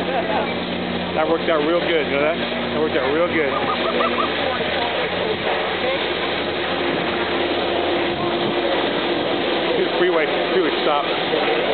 That worked out real good, you know that? That worked out real good. Freeway stop.